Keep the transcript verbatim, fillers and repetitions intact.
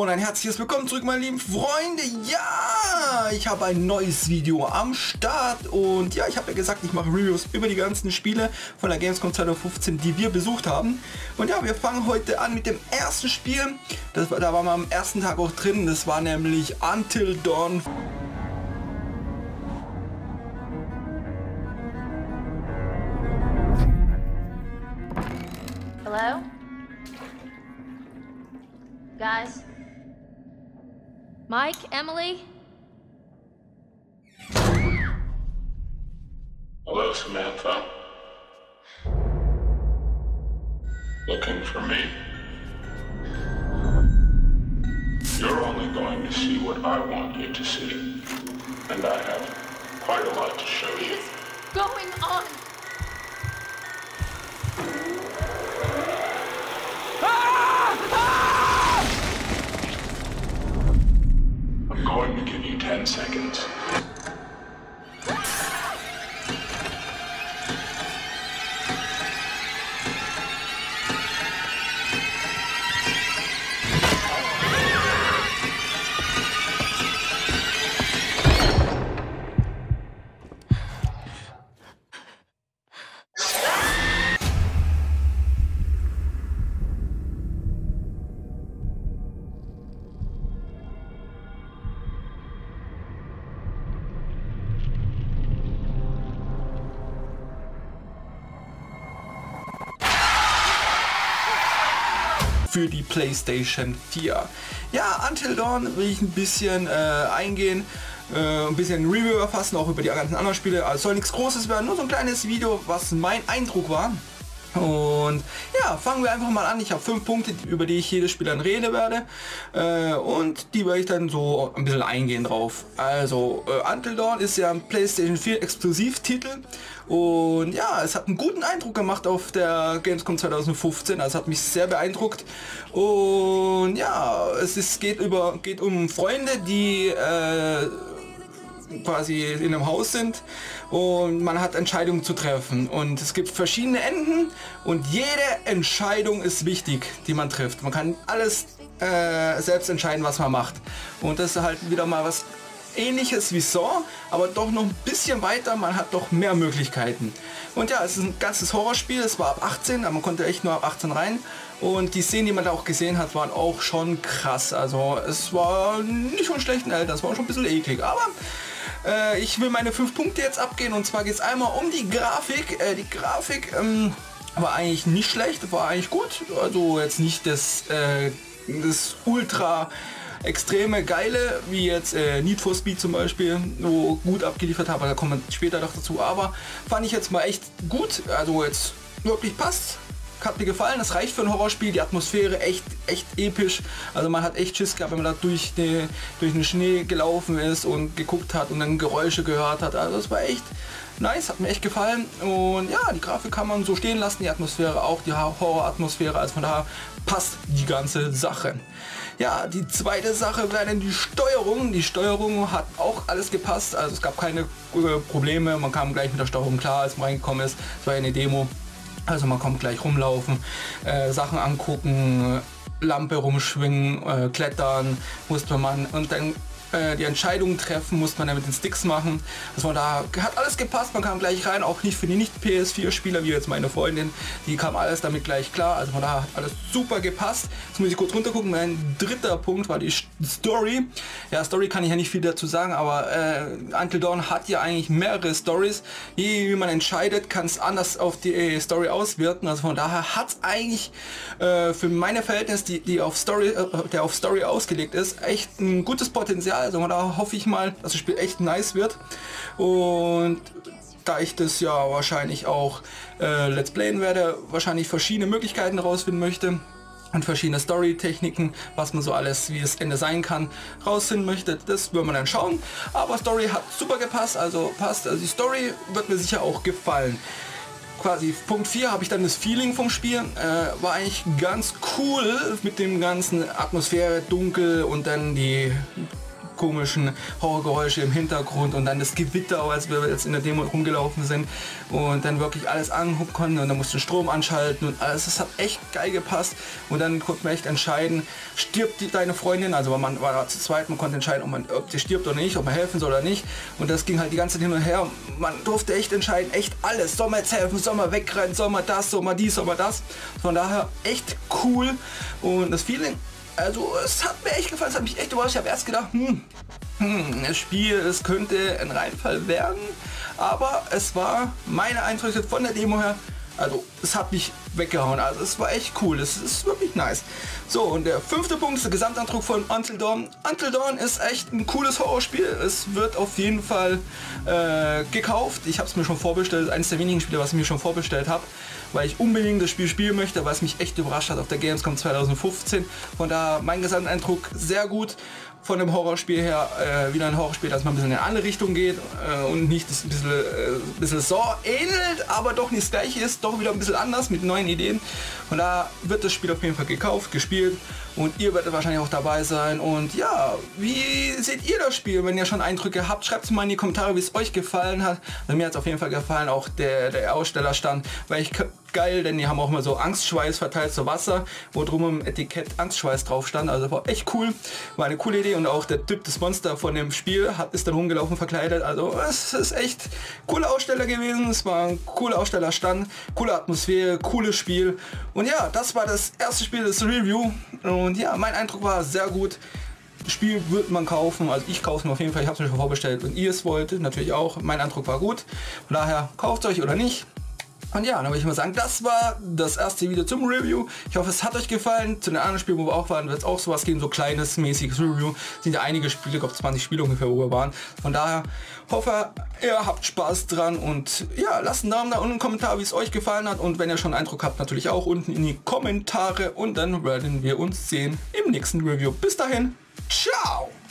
und ein herzliches Willkommen zurück, meine lieben Freunde. Ja, ich habe ein neues Video am Start und ja, ich habe ja gesagt, ich mache Reviews über die ganzen Spiele von der Gamescom zweitausendfünfzehn, die wir besucht haben. Und ja, wir fangen heute an mit dem ersten Spiel. Das, da waren wir am ersten Tag auch drin. Das war nämlich Until Dawn. Hello? Guys? Mike? Emily? Hello, Samantha. Looking for me? You're only going to see what I want you to see. And I have quite a lot to show you. What is going on? I'm going to give you ten seconds. Für die PlayStation vier. Ja, Until Dawn will ich ein bisschen äh, eingehen, äh, ein bisschen Review erfassen, auch über die ganzen anderen Spiele. Also soll nichts Großes werden, nur so ein kleines Video, was mein Eindruck war. Und ja, fangen wir einfach mal an. Ich habe fünf Punkte, über die ich jedes Spiel dann reden werde. Äh, und die werde ich dann so ein bisschen eingehen drauf. Also, äh, Until Dawn ist ja ein PlayStation vier Exklusivtitel. Und ja, es hat einen guten Eindruck gemacht auf der Gamescom zweitausendfünfzehn. Also hat mich sehr beeindruckt. Und ja, es ist, geht, über, geht um Freunde, die äh, quasi in einem Haus sind und man hat Entscheidungen zu treffen und es gibt verschiedene Enden und jede Entscheidung ist wichtig, die man trifft. Man kann alles äh, selbst entscheiden, was man macht, und das ist halt wieder mal was Ähnliches wie Saw, aber doch noch ein bisschen weiter. Man hat doch mehr Möglichkeiten. Und ja, es ist ein ganzes Horrorspiel. Es war ab achtzehn, aber man konnte echt nur ab achtzehn rein. Und die Szenen, die man da auch gesehen hat, waren auch schon krass. Also es war nicht von schlechten Eltern, es war schon ein bisschen eklig. Aber äh, ich will meine fünf Punkte jetzt abgehen. Und zwar geht es einmal um die Grafik. Äh, die Grafik ähm, war eigentlich nicht schlecht, war eigentlich gut. Also jetzt nicht das, äh, das Ultra extreme geile, wie jetzt äh, Need for Speed zum Beispiel, wo gut abgeliefert habe, da kommen wir später noch dazu, aber fand ich jetzt mal echt gut, also jetzt wirklich passt, hat mir gefallen, das reicht für ein Horrorspiel, die Atmosphäre echt, echt episch, also man hat echt Schiss gehabt, wenn man da durch, die, durch den Schnee gelaufen ist und geguckt hat und dann Geräusche gehört hat, also das war echt nice, hat mir echt gefallen. Und ja, die Grafik kann man so stehen lassen, die Atmosphäre auch, die Horror-Atmosphäre, also von daher passt die ganze Sache. Ja, die zweite Sache wäre dann die Steuerung. Die Steuerung hat auch alles gepasst, also es gab keine äh, Probleme, man kam gleich mit der Steuerung klar, als man reingekommen ist. Es war ja eine Demo, also man kommt gleich rumlaufen, äh, Sachen angucken, Lampe rumschwingen, äh, klettern musste man und dann die Entscheidungen treffen, musste man dann mit den Sticks machen. Also da hat alles gepasst, man kam gleich rein, auch nicht für die Nicht-P S vier Spieler, wie jetzt meine Freundin, die kam alles damit gleich klar, also von da hat alles super gepasst. Jetzt muss ich kurz runter gucken, mein dritter Punkt war die Story. Ja, Story kann ich ja nicht viel dazu sagen, aber äh, Until Dawn hat ja eigentlich mehrere Stories. Wie, wie man entscheidet, kann es anders auf die Story auswirken, also von daher hat es eigentlich äh, für meine Verhältnisse, die, die auf Story, äh, der auf Story ausgelegt ist, echt ein gutes Potenzial. Also da hoffe ich mal, dass das Spiel echt nice wird, und da ich das ja wahrscheinlich auch äh, Let's Playen werde, wahrscheinlich verschiedene Möglichkeiten rausfinden möchte und verschiedene Story-Techniken, was man so alles, wie das Ende sein kann, rausfinden möchte, das wird man dann schauen. Aber Story hat super gepasst, also passt, also die Story wird mir sicher auch gefallen. Quasi Punkt vier habe ich dann das Feeling vom Spiel, äh, war eigentlich ganz cool mit dem ganzen Atmosphäre, dunkel und dann die komischen Horrorgeräusche im Hintergrund und dann das Gewitter, als wir jetzt in der Demo rumgelaufen sind und dann wirklich alles angucken konnten und dann musste Strom anschalten und alles. Das hat echt geil gepasst und dann konnte man echt entscheiden, stirbt die, deine Freundin, also man war zu zweit, man konnte entscheiden, ob, man, ob die stirbt oder nicht, ob man helfen soll oder nicht und das ging halt die ganze Zeit hin und her. Man durfte echt entscheiden, echt alles, soll man jetzt helfen, soll man wegrennen, soll man das, soll man dies, soll man das. Von daher echt cool und das Feeling, also es hat mir echt gefallen, es hat mich echt überrascht. Ich habe erst gedacht, hm, hm, das Spiel, es könnte ein Reinfall werden, aber es war meine Eindrücke von der Demo her, also es hat mich weggehauen, also es war echt cool, es ist wirklich nice. So, und der fünfte Punkt ist der Gesamteindruck von Until Dawn. Until Dawn ist echt ein cooles Horrorspiel, es wird auf jeden Fall äh, gekauft. Ich habe es mir schon vorbestellt, eines der wenigen Spiele, was ich mir schon vorbestellt habe, weil ich unbedingt das Spiel spielen möchte, weil es mich echt überrascht hat auf der Gamescom zweitausendfünfzehn. Von daher mein Gesamteindruck sehr gut. Von dem Horrorspiel her äh, wieder ein Horrorspiel, dass man ein bisschen in eine andere Richtung geht äh, und nicht das ein bisschen, äh, bisschen so ähnelt, aber doch nicht das gleiche ist, doch wieder ein bisschen anders mit neuen Ideen. Und da wird das Spiel auf jeden Fall gekauft, gespielt und ihr werdet wahrscheinlich auch dabei sein. Und ja, wie seht ihr das Spiel? Wenn ihr schon Eindrücke habt, schreibt es mal in die Kommentare, wie es euch gefallen hat. Also mir hat es auf jeden Fall gefallen, auch der, der Ausstellerstand, weil ich geil, denn die haben auch mal so Angstschweiß verteilt zu Wasser, wo drum im Etikett Angstschweiß drauf stand, also war echt cool, war eine coole Idee und auch der Typ, das Monster von dem Spiel, hat, ist dann rumgelaufen verkleidet, also es ist echt cooler Aussteller gewesen, es war ein cooler Ausstellerstand, coole Atmosphäre, cooles Spiel und ja, das war das erste Spiel des Review und ja, mein Eindruck war sehr gut. Das Spiel wird man kaufen, also ich kaufe es mir auf jeden Fall, ich habe es mir schon vorbestellt und ihr es wollt, natürlich auch, mein Eindruck war gut, von daher kauft euch oder nicht. Und ja, dann würde ich mal sagen, das war das erste Video zum Review. Ich hoffe, es hat euch gefallen. Zu den anderen Spielen, wo wir auch waren, wird es auch sowas geben, so kleines, mäßiges Review. Sind ja einige Spiele, ich glaube zwanzig Spiele ungefähr, wo wir waren. Von daher hoffe, ihr habt Spaß dran und ja, lasst einen Daumen da unten, einen Kommentar, wie es euch gefallen hat. Und wenn ihr schon einen Eindruck habt, natürlich auch unten in die Kommentare. Und dann werden wir uns sehen im nächsten Review. Bis dahin, ciao!